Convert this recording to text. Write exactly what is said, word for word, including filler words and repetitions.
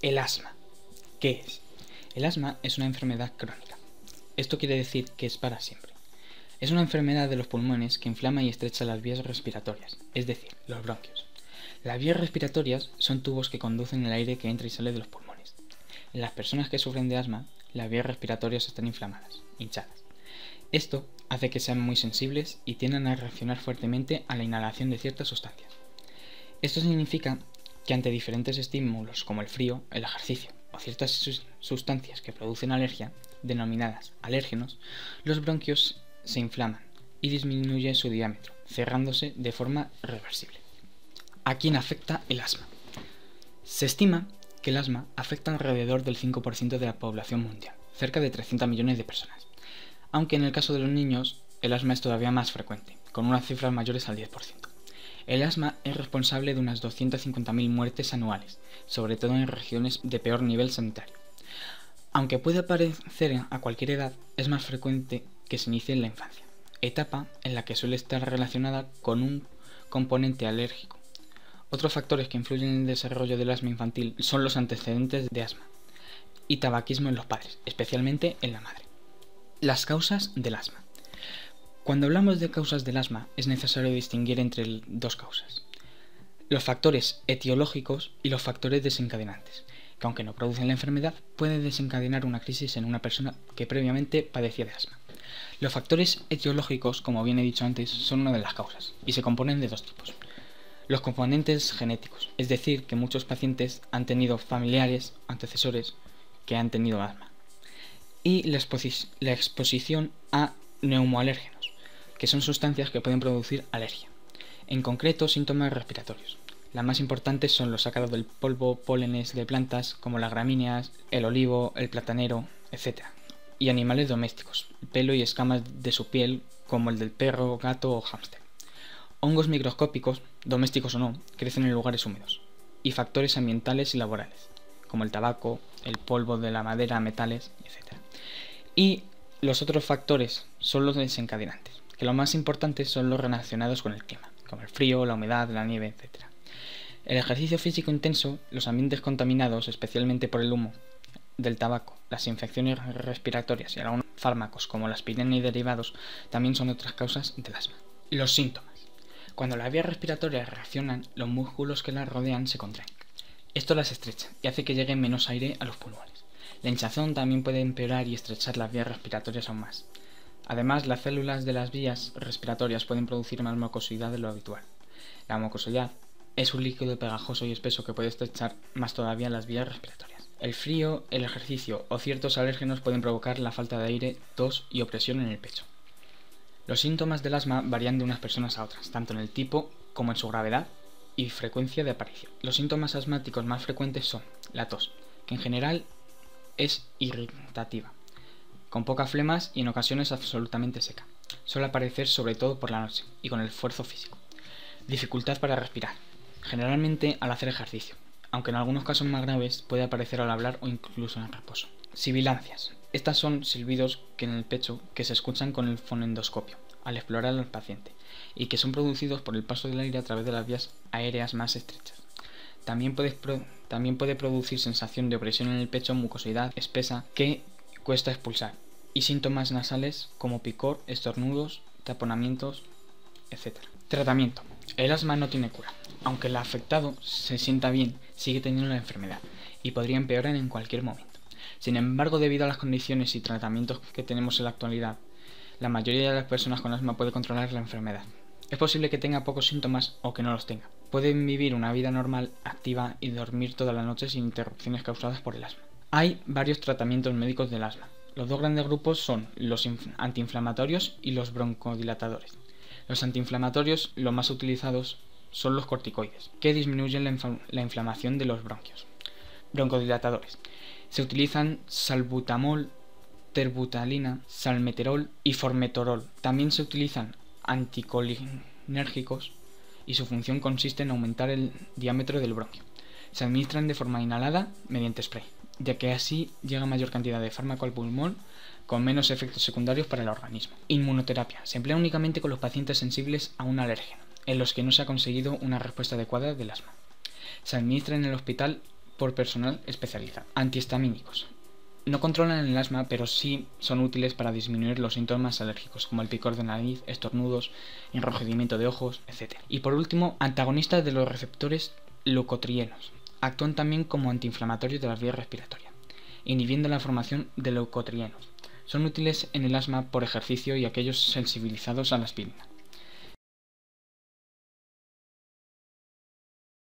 El asma. ¿Qué es? El asma es una enfermedad crónica. Esto quiere decir que es para siempre. Es una enfermedad de los pulmones que inflama y estrecha las vías respiratorias, es decir, los bronquios. Las vías respiratorias son tubos que conducen el aire que entra y sale de los pulmones. En las personas que sufren de asma, las vías respiratorias están inflamadas, hinchadas. Esto hace que sean muy sensibles y tiendan a reaccionar fuertemente a la inhalación de ciertas sustancias. Esto significa que ante diferentes estímulos como el frío, el ejercicio o ciertas sustancias que producen alergia, denominadas alérgenos, los bronquios se inflaman y disminuye su diámetro, cerrándose de forma reversible. ¿A quién afecta el asma? Se estima que el asma afecta alrededor del cinco por ciento de la población mundial, cerca de trescientos millones de personas, aunque en el caso de los niños el asma es todavía más frecuente, con unas cifras mayores al diez por ciento. El asma es responsable de unas doscientas cincuenta mil muertes anuales, sobre todo en regiones de peor nivel sanitario. Aunque puede aparecer a cualquier edad, es más frecuente que se inicie en la infancia, etapa en la que suele estar relacionada con un componente alérgico. Otros factores que influyen en el desarrollo del asma infantil son los antecedentes de asma y tabaquismo en los padres, especialmente en la madre. Las causas del asma. Cuando hablamos de causas del asma, es necesario distinguir entre dos causas: los factores etiológicos y los factores desencadenantes, que aunque no producen la enfermedad, pueden desencadenar una crisis en una persona que previamente padecía de asma. Los factores etiológicos, como bien he dicho antes, son una de las causas, y se componen de dos tipos. Los componentes genéticos, es decir, que muchos pacientes han tenido familiares, antecesores, que han tenido asma. Y la, exposi- la exposición a neumoalérgenos, que son sustancias que pueden producir alergia. En concreto, síntomas respiratorios. Las más importantes son los sacados del polvo, pólenes de plantas como las gramíneas, el olivo, el platanero, etcétera. Y animales domésticos, el pelo y escamas de su piel como el del perro, gato o hámster. Hongos microscópicos, domésticos o no, crecen en lugares húmedos. Y factores ambientales y laborales, como el tabaco, el polvo de la madera, metales, etcétera. Y los otros factores son los desencadenantes, que los más importantes son los relacionados con el clima, como el frío, la humedad, la nieve, etcétera. El ejercicio físico intenso, los ambientes contaminados, especialmente por el humo del tabaco, las infecciones respiratorias y algunos fármacos como la aspirina y derivados también son otras causas del asma. Los síntomas. Cuando las vías respiratorias reaccionan, los músculos que las rodean se contraen. Esto las estrecha y hace que llegue menos aire a los pulmones. La hinchazón también puede empeorar y estrechar las vías respiratorias aún más. Además, las células de las vías respiratorias pueden producir más mucosidad de lo habitual. La mucosidad es un líquido pegajoso y espeso que puede estrechar más todavía las vías respiratorias. El frío, el ejercicio o ciertos alérgenos pueden provocar la falta de aire, tos y opresión en el pecho. Los síntomas del asma varían de unas personas a otras, tanto en el tipo como en su gravedad y frecuencia de aparición. Los síntomas asmáticos más frecuentes son la tos, que en general es irritativa, con pocas flemas y en ocasiones absolutamente seca. Suele aparecer sobre todo por la noche y con el esfuerzo físico. Dificultad para respirar, generalmente al hacer ejercicio, aunque en algunos casos más graves puede aparecer al hablar o incluso en reposo. Sibilancias. Estas son silbidos que en el pecho que se escuchan con el fonendoscopio al explorar al paciente y que son producidos por el paso del aire a través de las vías aéreas más estrechas. También puede, pro también puede producir sensación de opresión en el pecho, mucosidad espesa que cuesta expulsar y síntomas nasales como picor, estornudos, taponamientos, etcétera. Tratamiento. El asma no tiene cura. Aunque el afectado se sienta bien, sigue teniendo la enfermedad y podría empeorar en cualquier momento. Sin embargo, debido a las condiciones y tratamientos que tenemos en la actualidad, la mayoría de las personas con asma puede controlar la enfermedad. Es posible que tenga pocos síntomas o que no los tenga. Pueden vivir una vida normal, activa y dormir toda la noche sin interrupciones causadas por el asma. Hay varios tratamientos médicos del asma. Los dos grandes grupos son los antiinflamatorios y los broncodilatadores. Los antiinflamatorios, los más utilizados, son los corticoides, que disminuyen la, infl la inflamación de los bronquios. Broncodilatadores. Se utilizan salbutamol, terbutalina, salmeterol y formoterol. También se utilizan anticolinérgicos y su función consiste en aumentar el diámetro del bronquio. Se administran de forma inhalada mediante spray, ya que así llega mayor cantidad de fármaco al pulmón con menos efectos secundarios para el organismo. Inmunoterapia. Se emplea únicamente con los pacientes sensibles a un alérgeno, en los que no se ha conseguido una respuesta adecuada del asma. Se administra en el hospital por personal especializado. Antihistamínicos. No controlan el asma, pero sí son útiles para disminuir los síntomas alérgicos, como el picor de nariz, estornudos, enrojecimiento de ojos, etcétera. Y por último, antagonistas de los receptores leucotrienos. Actúan también como antiinflamatorios de las vías respiratorias, inhibiendo la formación de leucotrienos. Son útiles en el asma por ejercicio y aquellos sensibilizados a la aspirina.